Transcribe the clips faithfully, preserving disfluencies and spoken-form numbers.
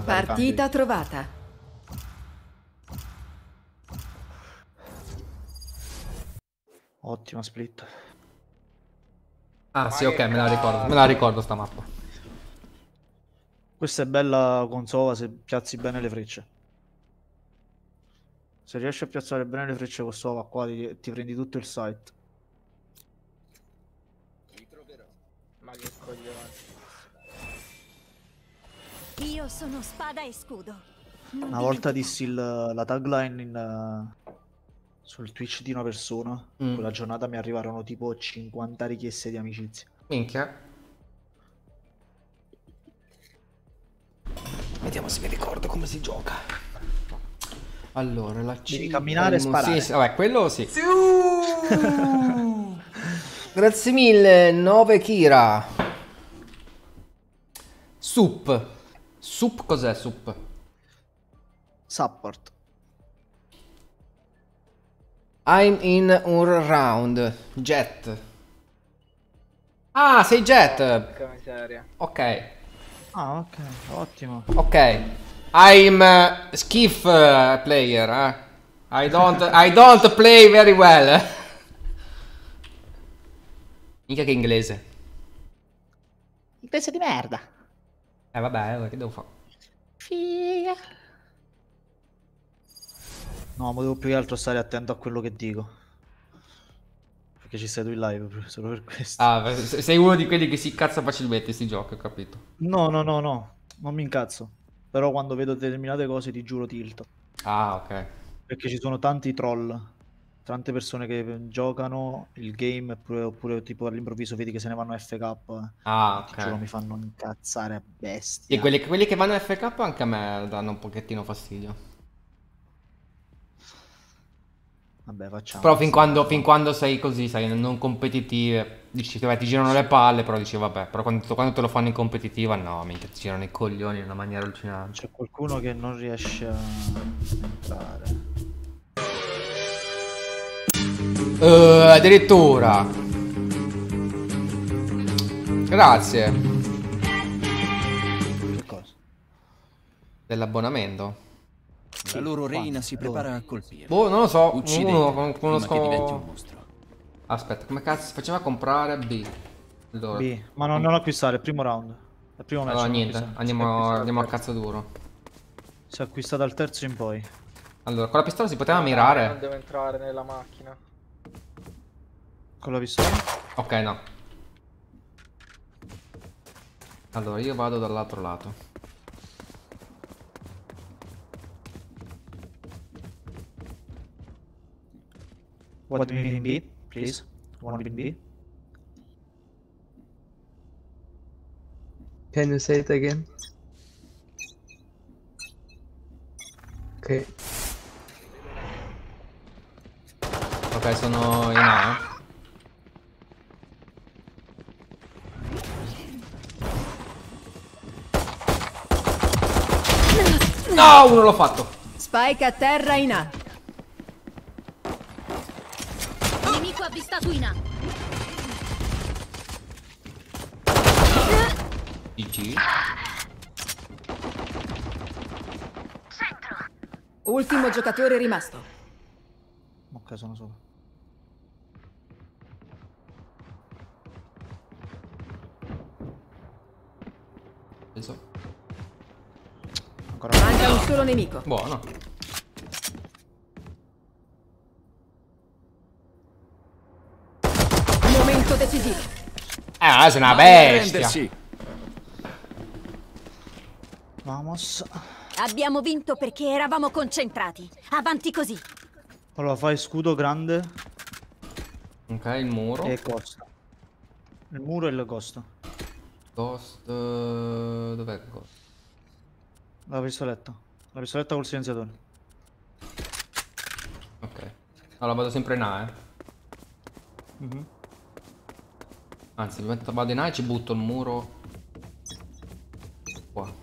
Partita trovata. Ottima split. Ah sì, ok, me la ricordo. Me la ricordo sta mappa. Questa è bella con Sova se piazzi bene le frecce. Se riesci a piazzare bene le frecce con Sova qua ti, ti prendi tutto il site. Ma che coglione. Io sono spada e scudo. Non Una volta dimenticarlo. dissi il- la tagline in, uh, sul Twitch di una persona. Mm. Quella giornata mi arrivarono tipo cinquanta richieste di amicizia. Minchia. Vediamo se mi ricordo come si gioca. Allora, la C. Devi camminare e il mu- sparare. Sì, sì, vabbè, quello sì. Grazie mille, nove Kira. Sup. Sup cos'è Sup? Support. I'm in un round. Jet. Ah, sei Jet. Che miseria. Ok. Ah, ok, ottimo. Ok. I'm uh, skiff uh, player, eh. I don't I don't play very well. Mica che inglese. Inglese di merda. Eh vabbè, che devo fare? Figa. No, ma devo più che altro stare attento a quello che dico. Perché ci sei tu in live, proprio, solo per questo. Ah, se- sei uno di quelli che si incazza facilmente sti giochi, ho capito. No, no, no, no, non mi incazzo. Però quando vedo determinate cose ti giuro tilto. Ah, ok. Perché ci sono tanti troll, tante persone che giocano il game oppure, oppure tipo all'improvviso vedi che se ne vanno a F K. Ah, Ti giuro mi ok. fanno incazzare a bestia. E quelli, quelli che vanno a F K anche a me danno un pochettino fastidio. Vabbè, facciamo. Però fin questa quando, cosa. fin quando sei così, sai, non competitive, dici, vabbè, ti girano le palle, però dici, vabbè, però quando, quando te lo fanno in competitiva, no, minchia, ti girano i coglioni in una maniera allucinante. C'è qualcuno che non riesce a entrare. Uh, addirittura. Grazie Che cosa? dell'abbonamento. La loro reina quando? si Allora. prepara a colpire. Boh, non lo so, Uccidetela uno con- prima che diventi un conosco... mostro. Aspetta, come cazzo si faceva a comprare B? Allora, B, ma non, non acquistare, il primo round. Il primo match. allora non niente, acquistare. andiamo, Si è acquistato andiamo a al terzo. cazzo duro. Si è acquistato al terzo in poi. Allora, con la pistola si poteva No, Non mirare? devo entrare nella macchina. Con la pistola? Ok, no. Allora, io vado dall'altro lato. What do you mean B? Please. One in B. Can you say it again? Ok. Ok, sono in A. eh. No, uno l'ho fatto. Spike a terra in A. Nemico avvistato in A. G G. Ultimo giocatore rimasto. Ok, sono solo. Penso. Ancora una. Manca un solo nemico. Buono. Momento decisivo. Eh, sei una Vai a bestia. rendersi. Vamos. Abbiamo vinto perché eravamo concentrati. Avanti così. Allora fai scudo grande Ok, il muro. e costa. Il muro e il costa. Ghost. eh, Dov'è il ghost? La pistoletta. La pistoletta col silenziatore. Ok. Allora vado sempre in A, eh. Mhm. Anzi, mi metto- vado in A e ci butto il muro. Qua.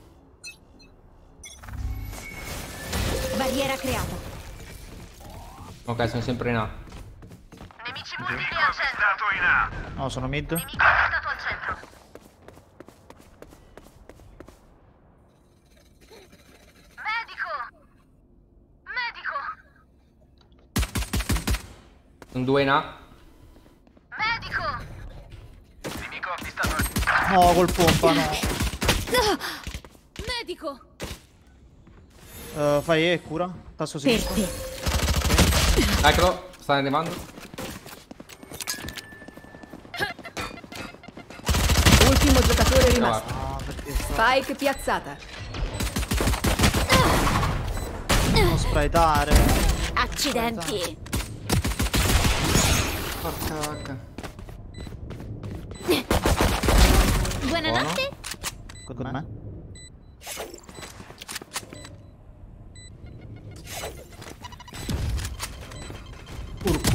Barriera creata. Ok, sono sempre in A. Nemici multipli al centro. No, sono mid. Nemico avvistato al centro. Sono due in A. Medico! Nemico avvistato. No, col pompa, no. Medico! Uh, fai E, cura. Tasto sinistro. Eccolo, sta arrivando. Ultimo giocatore rimasto. Ah, perché Spike piazzata. non spraytare. Accidenti! Porca vacca. Buonanotte! Con me? Urcu.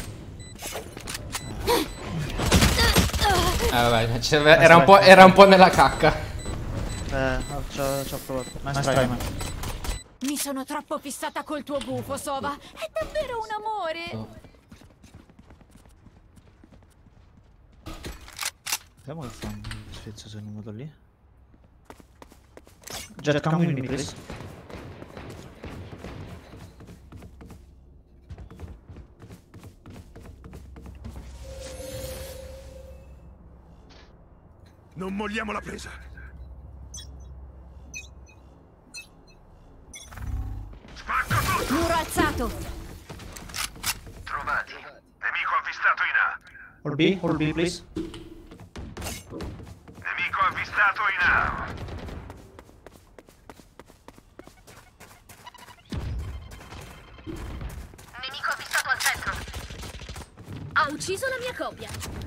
Eh vabbè, c'è- era, un po', era un po' nella cacca. Eh, ci ho ci ho provato. Nice try, man. Mi sono troppo fissata col tuo gufo, Sova. È davvero un amore. Oh. Vediamo che fa un sfizio se non vado lì. Jet, come with me, please. Non molliamo la presa. Spacco tutto! Muro alzato. Trovati. Nemico avvistato in A. Hold B, hold B, please. Nemico avvistato in A. Nemico avvistato al centro. Ha ucciso la mia copia.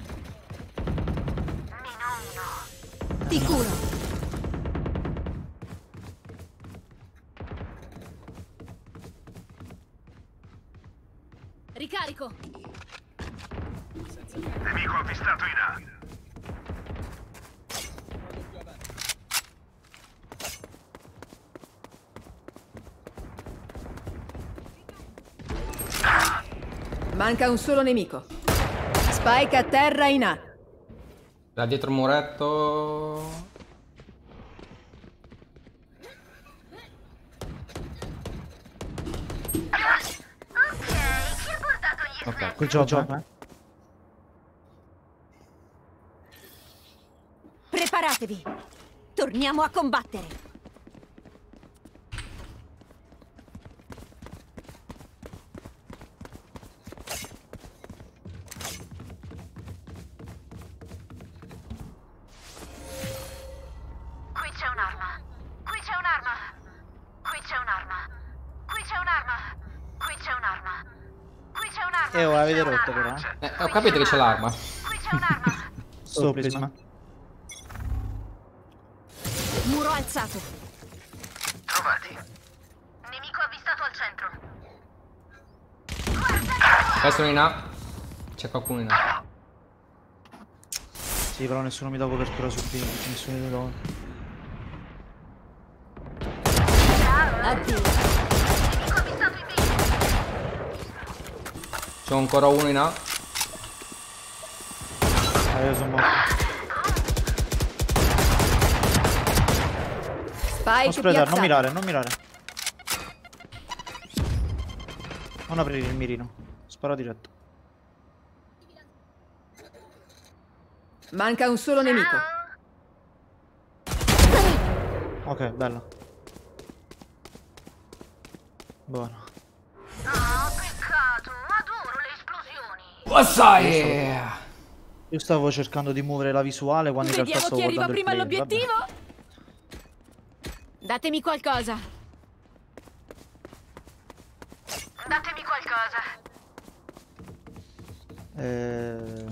Meno uno. Ti curo. Ricarico. Nemico avvistato in A. Manca un solo nemico. Spike a terra in A. Da dietro il muretto. Ok, chi ha portato gli Ok. Good job, job, eh. Preparatevi. Torniamo a combattere. Qui c'è un'arma. Qui c'è un'arma. Qui c'è un'arma. Qui c'è un'arma. Qui c'è un'arma. Qui c'è un'arma. Eh, oh, avete rotto però, eh. Eh, ho capito che c'è l'arma. Qui c'è un'arma. Sto, please, man. Muro alzato. Trovati. Nemico avvistato al centro. Questo è in A. C'è qualcuno in A. Sì, però nessuno mi dà copertura su B. Nessuno mi dà. Addio. Nemico avvistato in B. C'è ancora uno in A. Ah, io sono morto. Non Spike spraytare, piazzata. non mirare, non mirare. Non aprire il mirino. Spara diretto. Manca un solo nemico. Ok, bella. Buono. Oh, peccato. Adoro le esplosioni. Wassai! Io stavo cercando di muovere la visuale quando in realtà Vediamo stavo chi arriva guardando il prima play. Vabbè. all'obiettivo. Datemi qualcosa. Datemi qualcosa. Eh...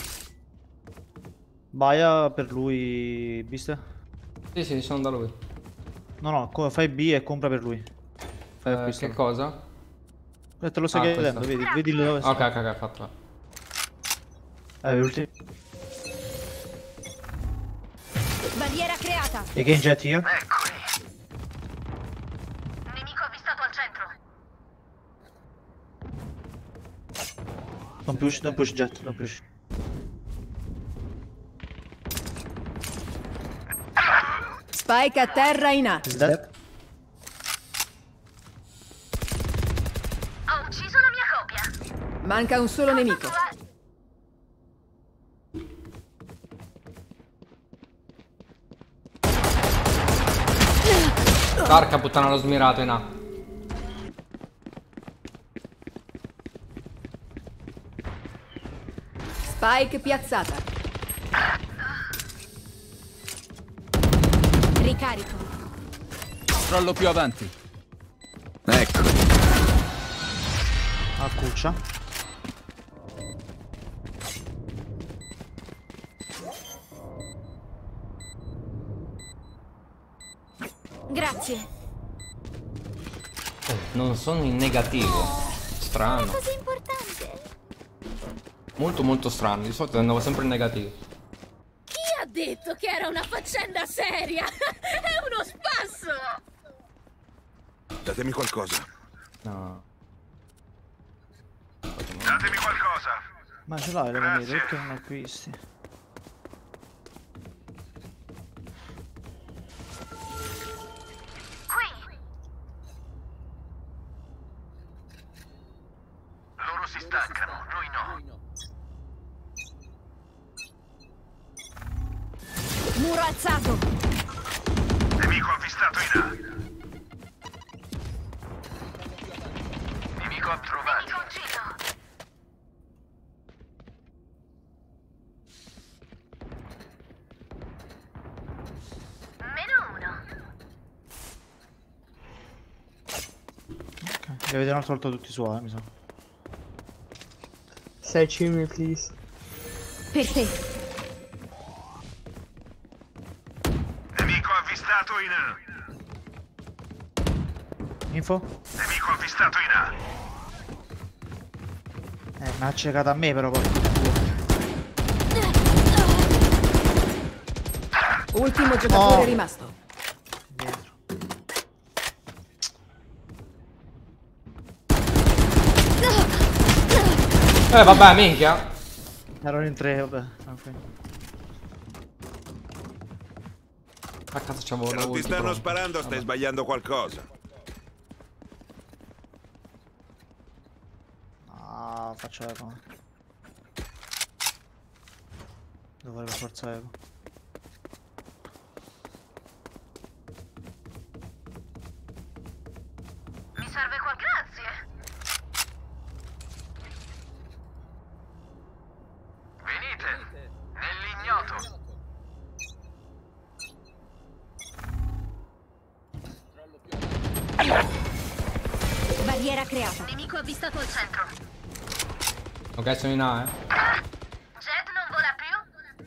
Baia per lui, viste? Sì, sì, sono da lui. No, no, co- fai B e compra per lui. Fai Eh, acquisto. che cosa? Eh, te lo stai Ah, chiedendo, questo. vedi, vedi dove sta. Ok, ok, ok, fatto. Eh, ulti. Barriera creata. Again jet here. Eccoli. Nemico avvistato al centro. Don't push, don't push jet, don't push. Spike a terra in A. Is that? Ho ucciso la mia copia. Manca un solo nemico. Porca puttana, l'ho smirato in A. Spike piazzata. Ricarico. Crollo più avanti. Ecco. A cuccia. Grazie. Oh, non sono in negativo. Strano. Così importante. Molto molto strano. Di solito andavo sempre in negativo. Chi ha detto che era una faccenda seria? È uno spasso. Datemi qualcosa. No. Datemi qualcosa. Ma ce l'hai le monete, perché non acquisti? Qui. Loro si staccano, noi no. Muro alzato. Nemico avvistato in A. Nemico trovato. Nemico ucciso. Meno uno. Ok. Li avete un'altra volta tutti su A, eh, mi sa. Search me, please. Per te. Nemico avvistato in A. Info? Nemico avvistato in A. Eh, mi ha accecato a me però, porco Dio. Ultimo giocatore Oh. rimasto. Dietro. Eh vabbè, minchia. Erano in tre, vabbè. tranquillo. A cazzo c'avevo Se la non ti ulti, stanno però. sparando stai Vabbè. sbagliando qualcosa. Ah, faccio eco. Devo fare per forza eco. Mi serve qua, grazie. Venite, nell'ignoto. Barriera creata. Nemico avvistato al centro. Ok, sono in A, eh. Jet non vola più.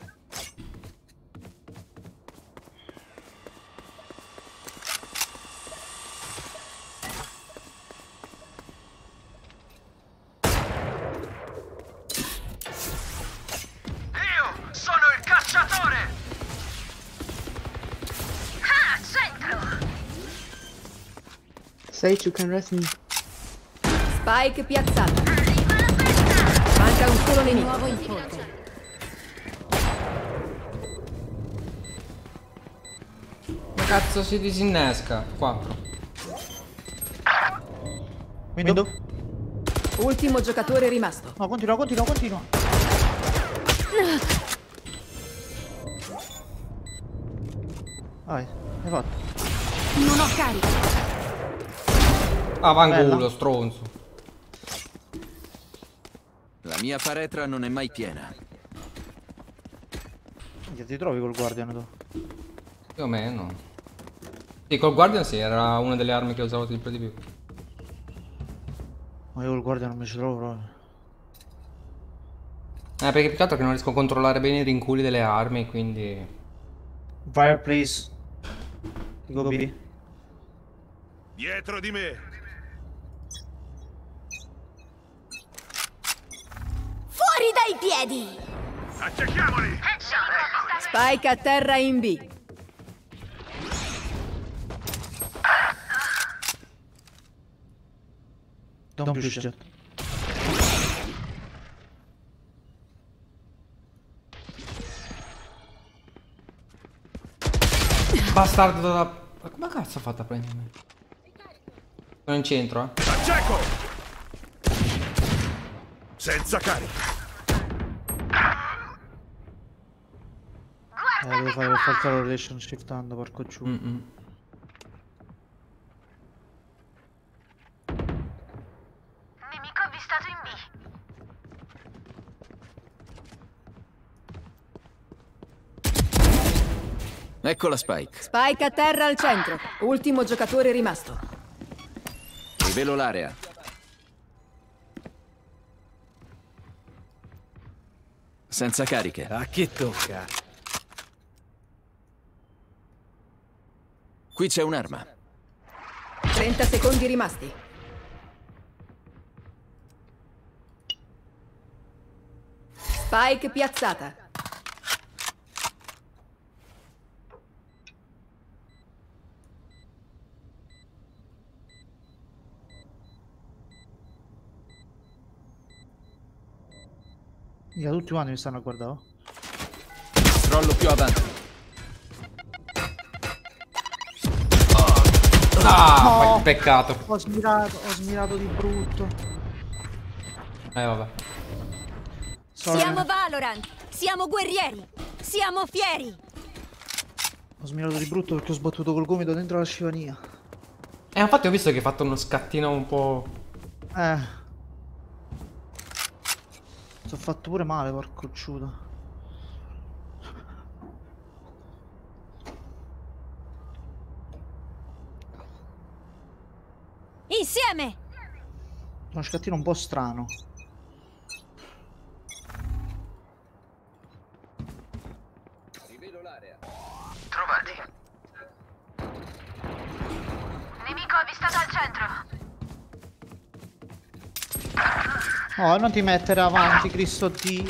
Io sono il cacciatore. Ah, centro. Sage, you can rest me. Spike piazzata. Manca un solo nemico. Nuovo in forza. Come cazzo si disinnesca? quattro. Window? Ultimo giocatore rimasto. No, continua, continua, continua. Vai, hai fatto. Non ho carico. Ah, vangulo, Bella. stronzo. La mia faretra non è mai piena. Che ti trovi col guardian tu? Più o meno. Sì, col Guardian sì, era una delle armi che usavo sempre di più. Ma io col guardian non mi ci trovo proprio. Eh, perché più che altro che non riesco a controllare bene i rinculi delle armi, quindi... Fireplace. Go B. Dietro di me. Fuori dai piedi. Attacchiamoli. Spike a terra in B. Don't push jet. Bastardo da... Ma come cazzo ha fatto a prendermi? Sono in centro, eh. Attacco. Senza carica. Eh, devo fare per forza la relation shiftando, porco giù. Mm -mm. Nemico avvistato in B. Ecco la Spike. Spike a terra al centro. Ultimo giocatore rimasto. Rivelo l'area. Senza cariche. A chi tocca? Qui c'è un'arma. trenta secondi rimasti. Spike piazzata. Mica tutti quanti mi stanno a guardare. Crollo più avanti. Ah, No. peccato. Ho smirato, ho smirato di brutto. Eh vabbè. Sorry. Siamo Valorant, siamo guerrieri, siamo fieri. Ho smirato di brutto perché ho sbattuto col gomito dentro la scrivania. Eh, infatti ho visto che hai fatto uno scattino un po'... Eh. Ti ho fatto pure male, porco ciudo. Insieme! Uno scattino un po' strano. Trovati. Nemico avvistato al centro. No, non ti mettere avanti, Cristo Dio.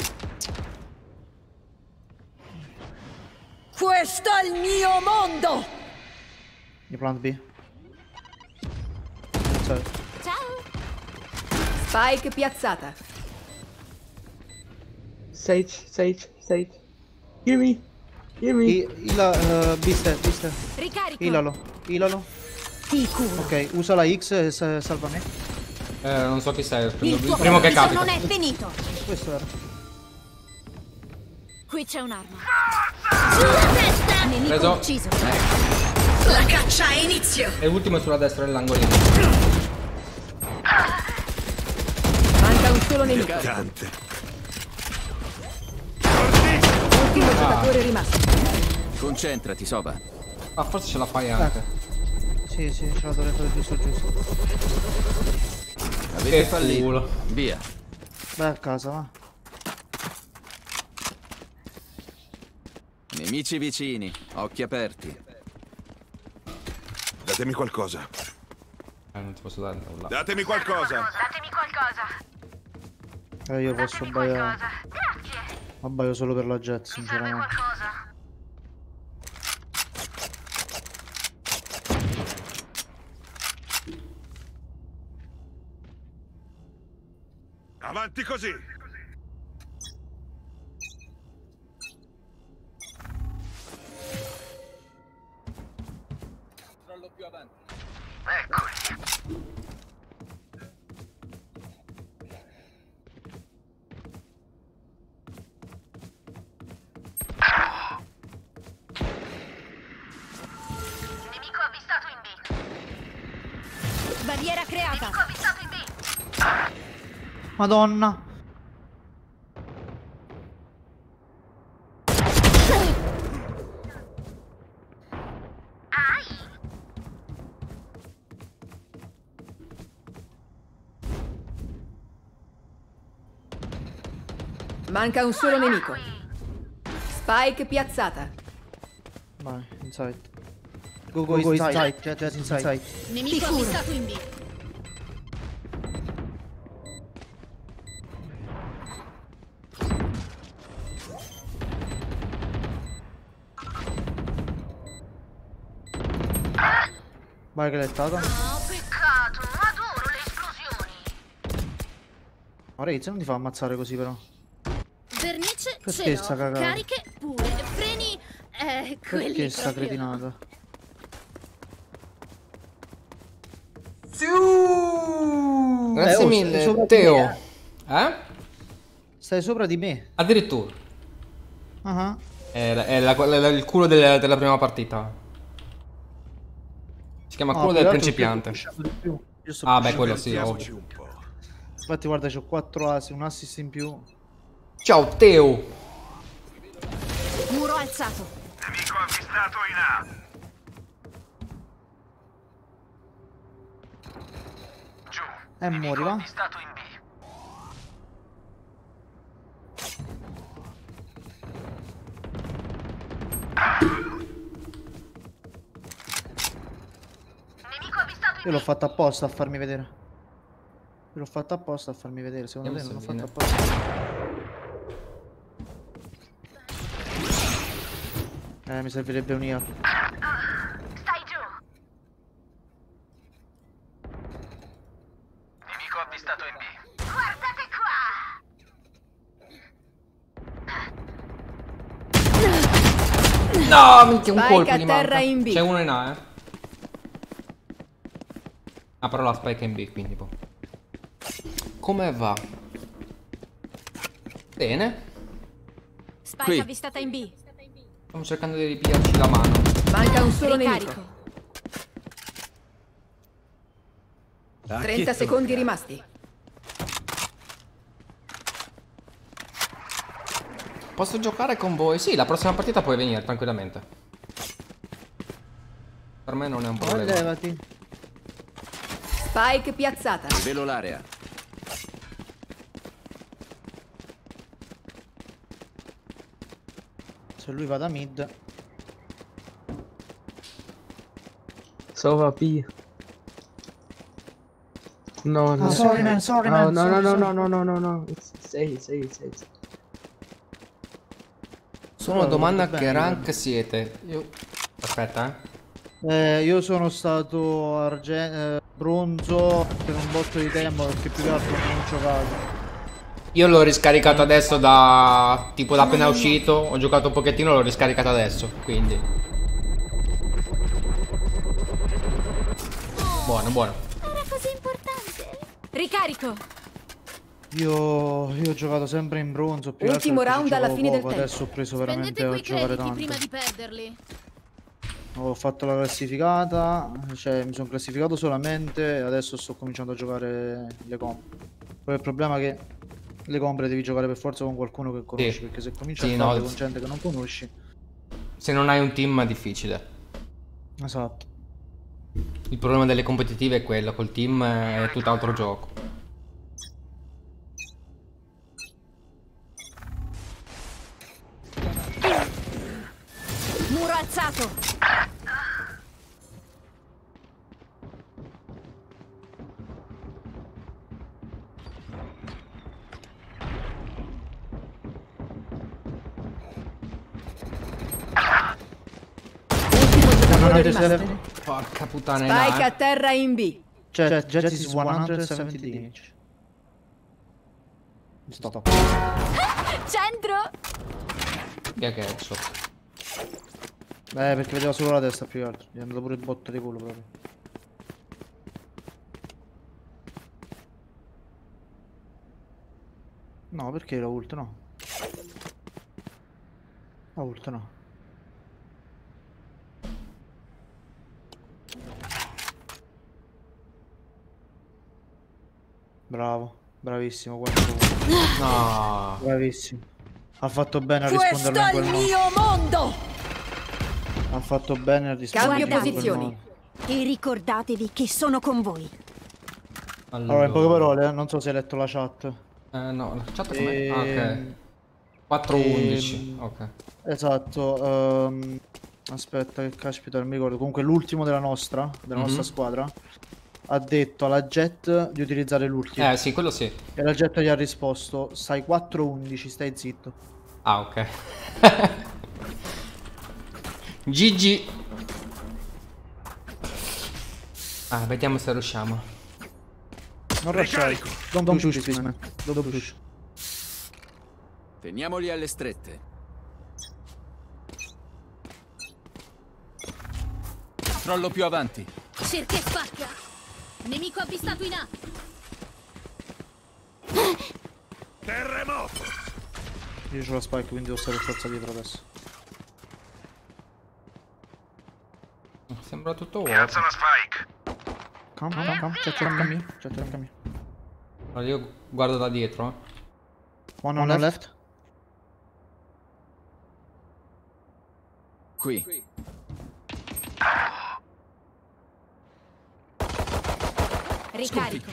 Questo è il mio mondo! Di plant B. Cioè, Ciao! Spike piazzata. Sage, Sage, Sage. Hear me. Hear me. I- Ila, uh, biste, biste. Ricarico! Ilalo, ilalo. Ti curo! Ok, usa la X e sa- salva me. Eh, non so chi sei, Il prendo tuo il primo che compito capita. non è finito! Questo era. Qui c'è un'arma. Sulla testa! Nemico Preso. ucciso! La caccia ha inizio. E l'ultimo è sulla destra dell'angolino. Manca un solo nemico. Tante. Ultimo giocatore rimasto. Concentrati, Sova. Ah, forse ce la fai anche. Sì, sì, ce la dovrei fare giusto giusto. Avete Che fallito. culo. Via. Vai a casa, va. Nemici vicini. Occhi aperti. Datemi qualcosa. Eh, non ti posso dare nulla. Datemi qualcosa. Datemi qualcosa. Eh, io posso Datemi abbagliare. qualcosa. Grazie. Abbaio solo per la jet, Mi serve sinceramente. qualcosa. Avanti così. Crollo più avanti. Eccoli. Nemico avvistato in B. Barriera creata! Nemico avvistato in B. Madonna. Ai. Manca un solo nemico. Spike piazzata. Vai, inside. Go, go, go inside. Jet, jet inside. Nemico avvistato in B. Vai che l'hai stata. Oh, peccato. Adoro le esplosioni. Ma Raiz non ti fa ammazzare così però. Vernice Perché ce sta l'ho, cagando? cariche pure, freni, eh, quelli Perché sta proprio cretinata? Grazie oh, mille, sopra- Teo. Eh? Stai sopra di me. Addirittura. Ah. È, la- è la- la- il culo del- della prima partita. Si chiama No, culo più del che altro principiante. sto pushando di più. Io sto Ah, beh, pushando quello di sì, più. Divertiamoci ovvio. un po'. Infatti guarda, c'ho quattro assi, un assist in più. Ciao, Teo. Muro alzato. Nemico avvistato in A. Giù. E muori, va? Avvistato in B. Nemico avvistato Io in l'ho B. fatto apposta a farmi vedere. Io l'ho fatto apposta a farmi vedere, secondo te non l'ho fatto apposta. Eh, mi servirebbe un I A. Stai giù. Nemico avvistato in B. Guardate qua. No, minchia, un Spike colpo a gli terra manca. in B. C'è uno in A, eh. Ah, però la spike è in B, quindi boh. Come va? Bene. Spike Qui. avvistata in B. Stiamo cercando di ripiarci la mano. Manca un solo Ricarico. nemico. trenta secondi rimasti. Posso giocare con voi? Sì, la prossima partita puoi venire tranquillamente. Per me non è un Oh, problema. levati. Spike piazzata. Rivelo l'area. Se lui va da mid. Sova B. No, no. Oh, sorry, man, sorry, no, man, no, sorry, no, no, sorry. no, no, no, no, no. It's, it's A, it's A, it's A. It's A. Solo Oh, una domanda: va che bene, rank guarda. siete? Io... Aspetta, eh. Eh, io sono stato arge- eh, bronzo per un botto di tempo perché più che altro non ho giocato. Io l'ho riscaricato adesso da... tipo da appena uscito. Ho giocato un pochettino, l'ho riscaricato adesso, quindi... Buono, buono. Era così importante. Ricarico. Io, io ho giocato sempre in bronzo. Più che altro Ultimo perché ci round alla giocavo fine del poco, tempo. adesso ho preso veramente Spendete a quei giocare crediti tanto. prima di perderli. Ho fatto la classificata, cioè mi sono classificato solamente e adesso sto cominciando a giocare le comp. Poi il problema è che le comp le devi giocare per forza con qualcuno che conosci, Sì. perché se cominci Sì, a no, farle con sì. gente che non conosci. Se non hai un team è difficile. Esatto. Il problema delle competitive è quello, col team è tutt'altro gioco. Muro alzato. Ultimo giocatore Non avete rimasto. Porca puttana, è Spike là, a eh. terra in B. Cioè, Jet is centosettanta damage. Stop. Centro. Via che headshot. Eh, perché vedeva solo la testa più che altro. Gli è andato pure il botto di culo proprio. No, perché la ult no? La ult no. Bravo, bravissimo, guarda. No. Bravissimo. Ha fatto bene a Questo risponderlo in è quel il modo. mio mondo. Ha fatto bene a risponderlo Cambio in quel posizioni. modo. E ricordatevi che sono con voi. Allora, in poche parole, eh, non so se hai letto la chat. Eh no, la chat com'è? Ehm, Ah, ok. quattro undici. ehm, Ok. Esatto. ehm, aspetta, che caspita, non mi ricordo. Comunque l'ultimo della nostra, della Mhm. nostra squadra, ha detto alla Jet di utilizzare l'ultimo. Eh sì, quello sì. E la Jet gli ha risposto: stai quattro undici, stai zitto. Ah, ok. G G. Ah, vediamo se riusciamo. Non rushare. Don't, don't push, please, man. Don't push. Teniamoli alle strette. Crollo più avanti. Cerca e spacca. Nemico avvistato in A. Terremoto! Io c'ho la spike, quindi devo stare per forza dietro adesso. Sembra tutto vuoto. Piazza la spike! Come, come, come, c'è c'è me, c'è c'è me. Allora io guardo da dietro. eh. One on left. left. Qui. Ricarico.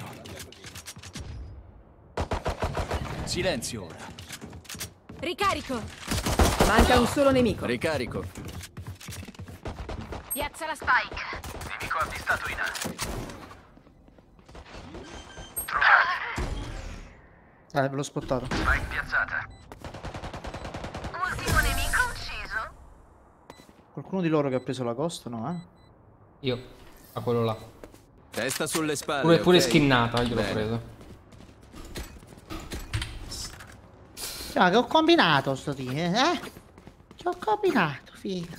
Silenzio ora. Ricarico. Manca un solo nemico. Ricarico. Piazza la spike. Nemico avvistato in A. Eh, ve l'ho spottato. Spike piazzata. Ultimo nemico ucciso. Qualcuno di loro che ha preso la ghost, no, eh? Io. A quello là. Testa sulle spalle. Pure, pure ok? skinnata, io l'ho Bene. preso. Ah, che ho combinato sto tiro, eh? Che ho combinato, figa.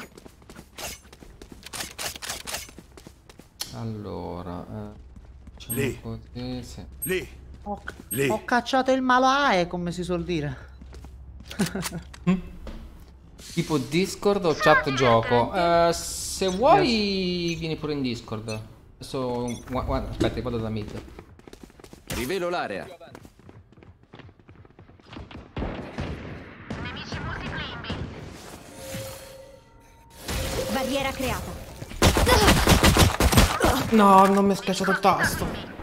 Allora. Eh, facciamo Lì. così, sì. Lì! Ho, Lì. ho cacciato il malae, come si suol dire. Tipo Discord o chat gioco? Eh, se vuoi vieni pure in Discord. Adesso gua- guarda, aspetta, vado da mid. Rivelo l'area. Nemici multipli in B. Barriera creata. No, non mi è schiacciato il tasto.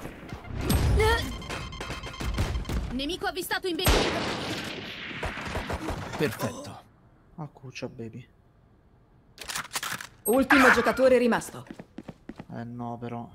Nemico avvistato in B. Perfetto. Ah, cuccia, baby. Ultimo giocatore rimasto. Eh no, però.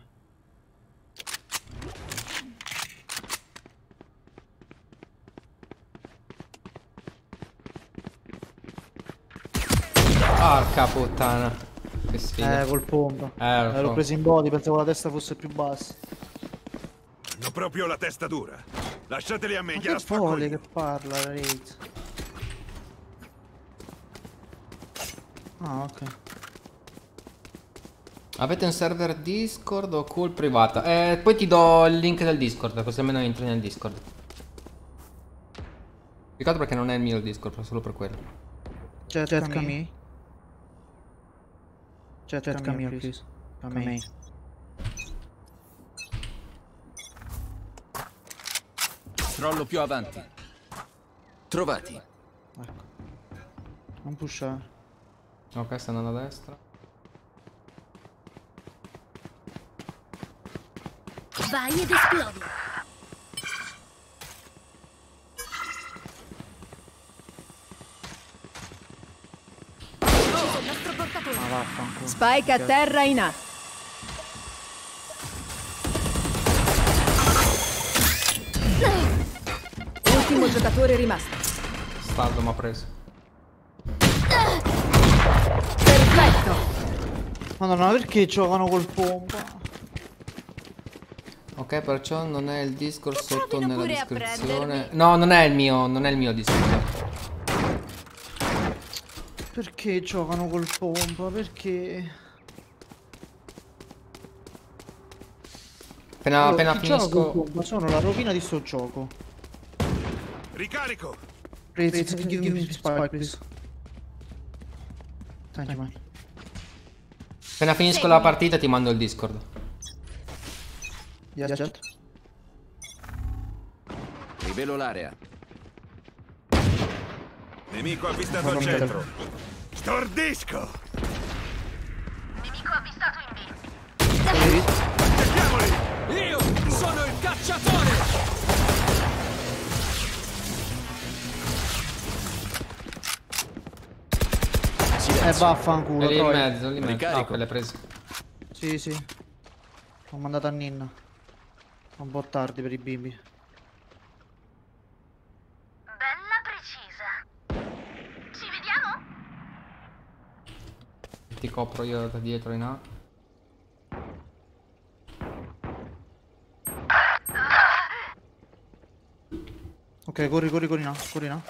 Porca puttana. Che sfiga. Eh, col pompa. Eh, lo Eh, l'ho so. preso in body, pensavo la testa fosse più bassa. Hanno proprio la testa dura. Lasciateli a me, Ma gliela che spacco vuole io. che parla, Raiz? Ah, ok. Avete un server Discord o call privata? Eh, poi ti do il link del Discord, così almeno entri nel Discord. Peccato perché non è il mio il Discord, solo per quello. Jet, Jet come me. Jet, Jet come here, please. Come me. Crollo più avanti. Trovati. Ecco. Non pushare. Ok, sta andando a destra. Vai ed esplodi. Ucciso il nostro portatore. Ma vaffanculo. Spike a terra in A. Ultimo giocatore rimasto. Staldo mi ha preso. Perfetto. Madonna, perché giocano col pompa? Ok, perciò non è il Discord sotto Provino nella pure a descrizione. prendermi. No, non è il mio, non è il mio Discord. Perché giocano col pompa? Perché? Appena, Allora, appena chi gioca finisco. col pompa sono la rovina di sto gioco. Ricarico! Please, give me spike, please. Thank you, man. Appena finisco la partita ti mando il Discord. Yes, Jet. Rivelo l'area. Nemico avvistato al Non centro. Stordisco! Nemico avvistato in B. Cerchiamoli! Io sono il cacciatore! Eh, vaffanculo, È lì in Troy. mezzo, lì in mezzo. Ricarico. Ah, quelle prese. Sì, sì. Ho mandato a Ninna. Un po' tardi per i bimbi. Bella precisa. Ci vediamo? Ti copro io da dietro in A. Ok, corri, corri, corri, no, corri, no.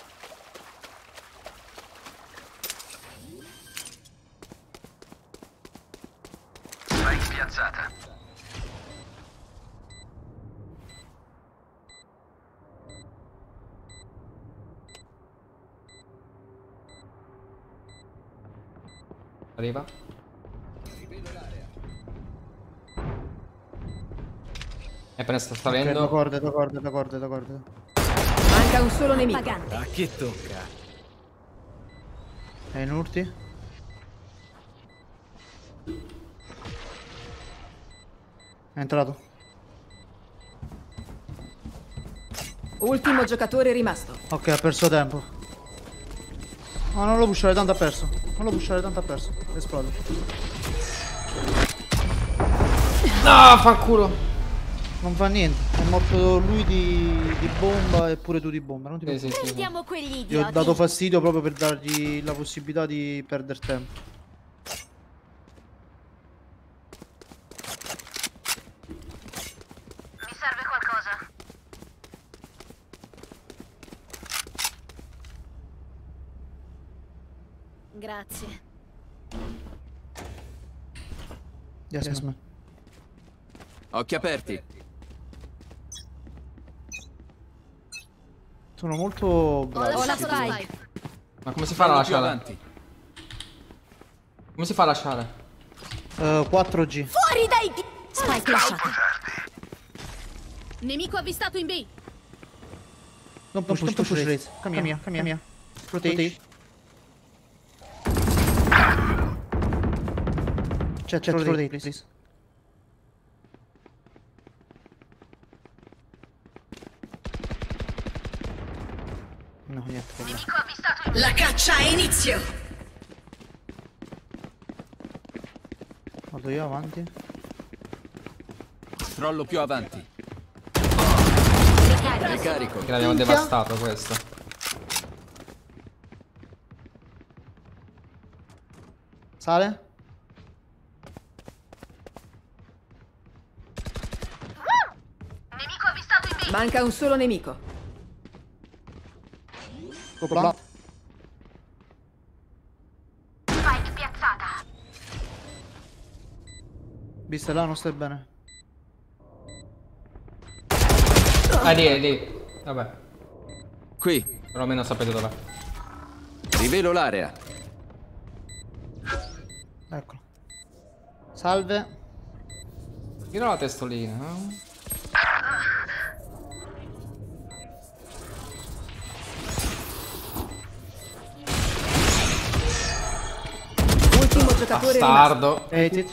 Spike piazzata. Arriva. E appena sta salendo. Da corde, da corde, da corde, da corde. Manca un solo nemico. Pagante. A chi tocca? E in urti? È entrato. Ultimo giocatore rimasto. Ok, ha perso tempo. No, non lo pushare, tanto ha perso. Non lo pushare, tanto ha perso. Esplode. No, fanculo. Non fa niente. È morto lui di, di bomba e pure tu di bomba. Non ti Sì, sì, preoccupare. sì, sì. Sentiamo quegli Gli idioti. ho dato fastidio proprio per dargli la possibilità di perdere tempo. Mi serve qualcosa. Grazie. Yes, yes, man. Occhi aperti. Sono molto Ho bravi. lasciato questi due. Spike. Ma come si fa a Crollo più lasciare? avanti. Come si fa a lasciare? Eh, quattro G. Fuori dai di... Spike lasciato. Nemico avvistato in B. Non push, non push, push raise. Come here, come here. Rotate. Chat, chat, rotate, please. No, niente. vabbè. Nemico avvistato in La caccia ha inizio. Vado io avanti. Crollo più avanti. Ricarico. Che l'abbiamo Minchia. devastato questo. Sale? Nemico avvistato in B. Manca un solo nemico. Copla. Spike piazzata. Vista là, non stai bene. Ah, lì, è lì. Vabbè. Qui. Però almeno sapete dov'è. Rivelo l'area. Eccolo. Salve. Tira la testolina. No? Ultimo giocatore rimasto. Bastardo. Hate it.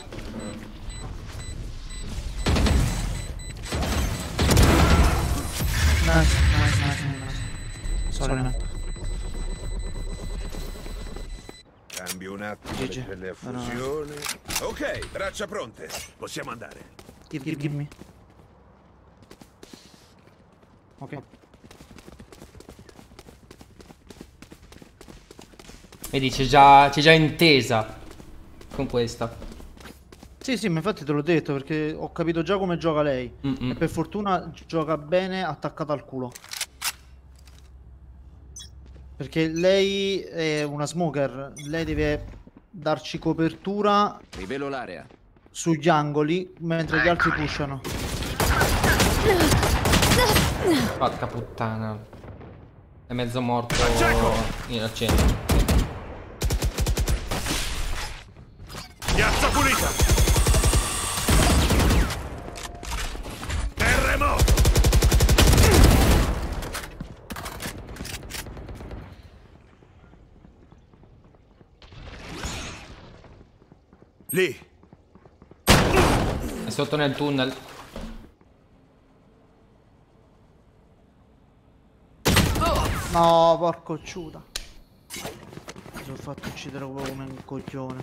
Nice, nice, nice, nice. Sorry, man. Cambio un attimo G G. le celle a No, no. fusione. Ok, braccia pronte. Possiamo andare. Give, give, give me. Ok. Vedi, c'è già, c'è già intesa con questa. Sì, sì, ma infatti te l'ho detto perché ho capito già come gioca lei. Mm-mm. E per fortuna gioca bene attaccata al culo. Perché lei è una smoker. Lei deve darci copertura Rivelo l'area. sugli angoli mentre gli altri pushano. Porca puttana. È mezzo morto in al centro. Piazza pulita. Terremoto. Lì. È sotto nel tunnel. No, porco ciuda. Mi sono fatto uccidere proprio come un coglione.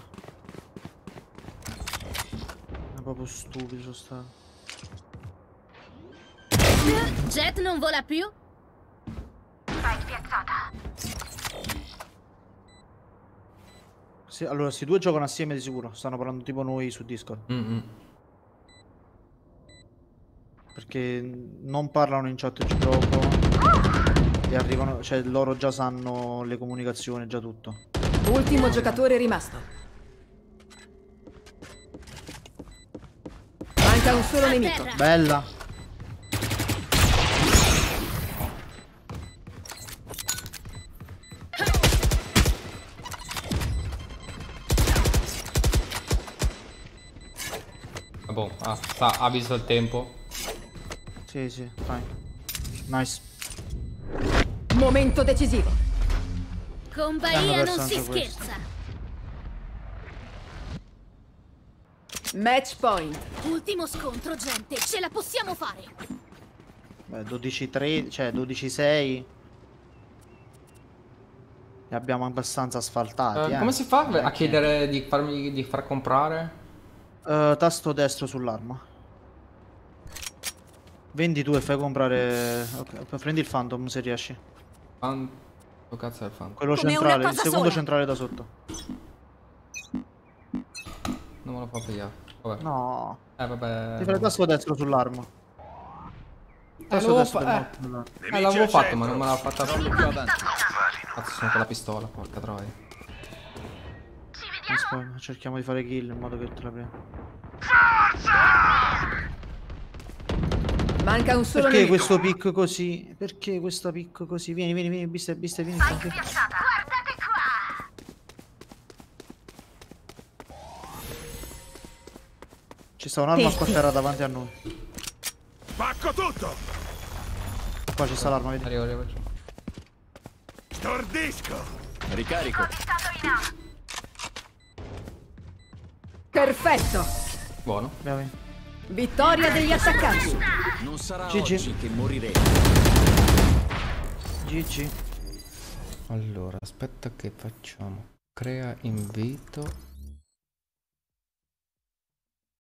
È proprio stupido sono stato. Jet non vola più? Spike piazzata. Sì, allora, questi due giocano assieme di sicuro. Stanno parlando tipo noi su Discord. Mm-mm. Perché non parlano in chat di gioco. E arrivano, cioè loro già sanno le comunicazioni, già tutto. Ultimo giocatore rimasto. Manca un solo A nemico. terra. Bella. Ah, sta, ha visto il tempo. Sì, sì, dai. Nice. Momento decisivo. Con Hanno Bahia perso non si anche questo. scherza. Match point. Ultimo scontro, gente. Ce la possiamo fare. Beh, dodici tre, cioè dodici sei. Li abbiamo abbastanza asfaltati. Eh, eh. come si fa Non è a che- chiedere di farmi di far comprare? Eh, tasto destro sull'arma. Vendi tu e fai comprare. Ok, prendi il Phantom se riesci. Quanto cazzo è il fan? Quello Come una centrale, il cosa secondo sola. centrale da sotto. Non me lo fa pigliare. Vabbè. No. Eh vabbè. Ti fai il tasto destro sull'arma. Eh, Tasto l'avevo destro fa- del eh. mouse sull'arma. Eh, l'avevo fatto, ma non me l'ha fatta. Crollo più avanti. Cazzo, sono con la pistola, porca troia. Aspetta, cerchiamo di fare kill in modo che te la prendi. Manca un solo Perché nemico. questo pick così? Perché questo pick così? Vieni, vieni, vieni, biste, biste, vieni. qua, vieni. Guardate qua! Ci sta un'arma qua a terra davanti a noi. Spacco tutto! Qua ci sta l'arma, vedi? Arrivo, arrivo. Stordisco! Ricarico. Stato in A. Perfetto. Buono. Andiamo, vieni. Vittoria degli attaccanti. Non sarà G G. oggi che morirete. G G. Allora, aspetta che facciamo. Crea invito.